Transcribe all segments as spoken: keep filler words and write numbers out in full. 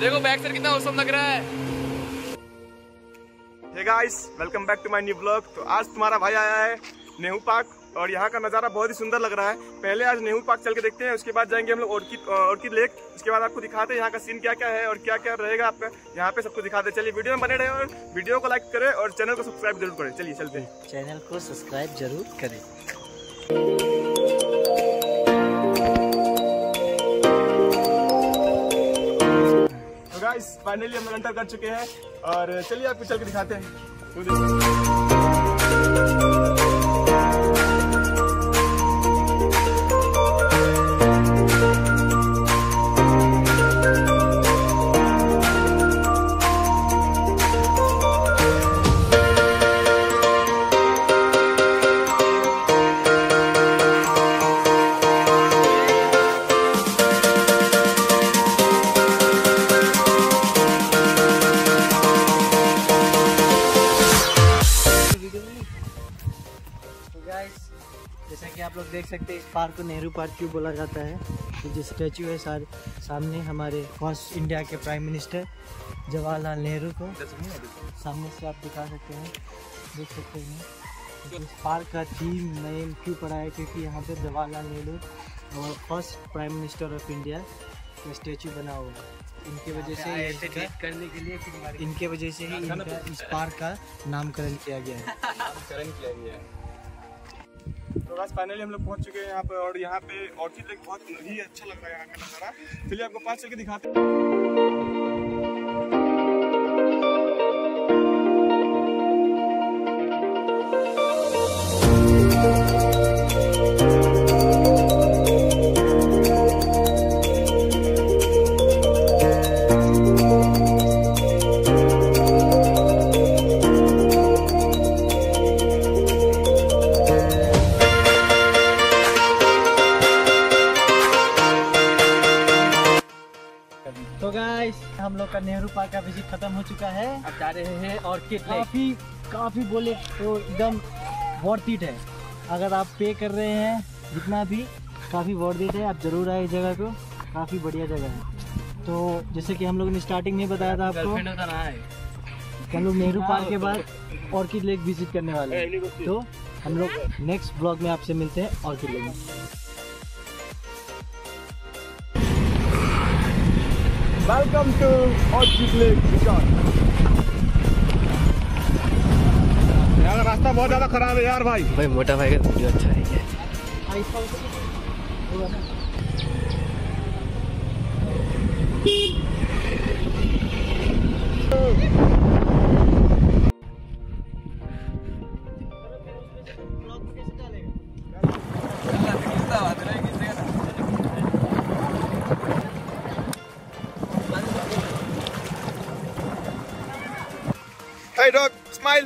देखो बैक से कितना औसम लग रहा है। Hey guys, welcome back to my new blog. तो आज तुम्हारा भाई आया है नेहरू पार्क और यहाँ का नज़ारा बहुत ही सुंदर लग रहा है। पहले आज नेहरू पार्क चल के देखते हैं, उसके बाद जाएंगे हम लोग ऑर्किड ऑर्किड लेक। उसके बाद आपको दिखाते हैं यहाँ का सीन क्या क्या है और क्या क्या रहेगा आपका यहाँ पे, सबको दिखाते हैं। चलिए वीडियो में बने रहे और वीडियो को लाइक करें और चैनल को सब्सक्राइब जरूर करें। चलिए चलते हैं। चैनल को सब्सक्राइब जरूर करें। गाइस फाइनली हम लोग एंटर कर चुके हैं और चलिए आपको चल के दिखाते हैं। जैसा कि आप लोग देख सकते हैं, इस पार्क को नेहरू पार्क क्यों बोला जाता है। तो जो स्टैचू है सार सामने हमारे फर्स्ट इंडिया के प्राइम मिनिस्टर जवाहरलाल नेहरू को सामने से आप दिखा सकते हैं, देख सकते हैं। इस पार्क का थीम नेम क्यों पड़ा है, क्योंकि यहाँ पर जवाहरलाल नेहरू और first prime minister of India का स्टैचू बना हुआ है। इनके वजह से इसका, करने के लिए इनके वजह से ही इनका इस पार्क का नामकरण किया गया है। नामकरण किया गया है। तो बस फाइनली हम लोग पहुंच चुके हैं यहाँ पे और यहाँ पे ऑर्किड लेक बहुत ही अच्छा लग रहा है यहाँ का नज़ारा। चलिए आपको पास चल के दिखाते हैं। तो गाइस हम लोग का नेहरू पार्क का विजिट खत्म हो चुका है। अब जा रहे हैं ऑर्किड लेक। काफ़ी काफ़ी बोले तो एकदम वर्थ इट है। अगर आप पे कर रहे हैं जितना भी, काफ़ी वर्थ इट है। आप ज़रूर आए इस जगह को, काफ़ी बढ़िया जगह है। तो जैसे कि हम लोगों ने स्टार्टिंग में बताया था आपको, हम लोग नेहरू पार्क के बाद ऑर्किड लेक विजिट करने वाले हैं। तो हम लोग नेक्स्ट ब्लॉग में आपसे मिलते हैं ऑर्किड लेक में। Welcome to orchid lake Vishal. यहाँ का रास्ता बहुत ज्यादा खराब है यार भाई। भाई मोटा भाई का वीडियो अच्छा है। Hey dog, smile.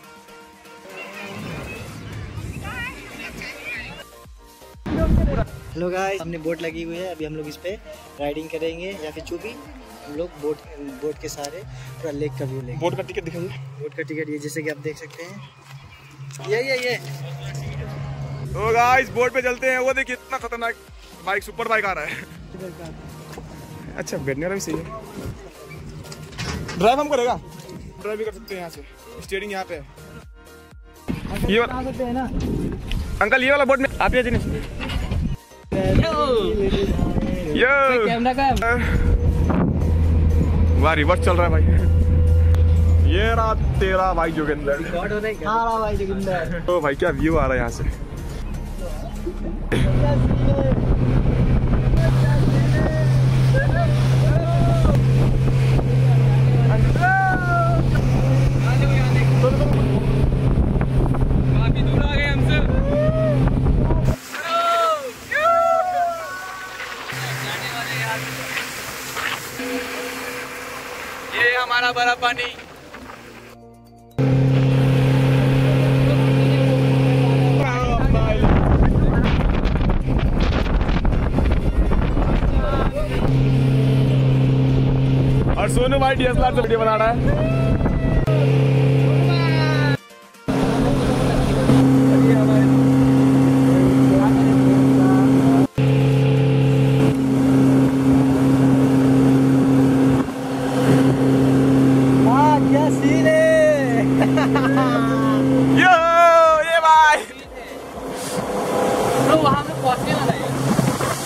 Hello guys, हमने बोट लगी हुई है। अभी हम लोग इस पे राइडिंग करेंगे या फिर जो भी हम लोग बोट बोट के सहारे पूरा लेक का व्यू लेंगे। बोट का टिकट दिखाइए। बोट का टिकट ये जैसे कि आप देख सकते हैं, ये ये ये तो गाइस बोट पे चलते हैं। वो देखिए इतना खतरनाक बाइक, सुपर बाइक आ रहा है। अच्छा बैठने वाला भी सही है। ड्राइव हम करेगा, ड्राइव भी कर सकते हैं यहाँ से। स्टीयरिंग यहाँ पे है। ये वाला सकते हैं ना अंकल, ये वाला बोट में आप ये जिन्हें यो कैमरा का वाह रिवर्स चल रहा है भाई। ये रहा तेरा भाई जोगिंदर। हाँ भाई जोगिंदर। तो भाई क्या व्यू आ रहा है यहाँ से। काफी दूर आ गए हमसे। ये हमारा बड़ा पानी। और सोनू भाई डी एस एल आर से वीडियो बना रहा है।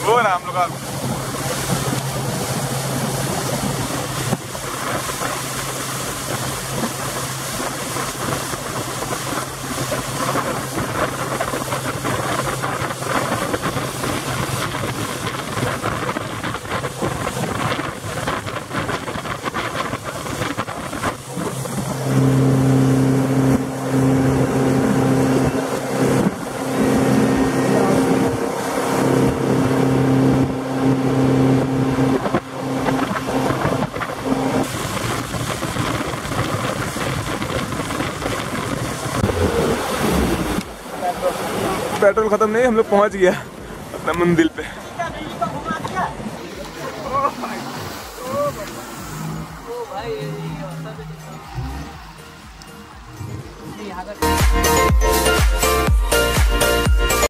वो ना हम लोग का पेट्रोल खत्म नहीं, हम लोग पहुंच गया अपना मंदिर पे। भाई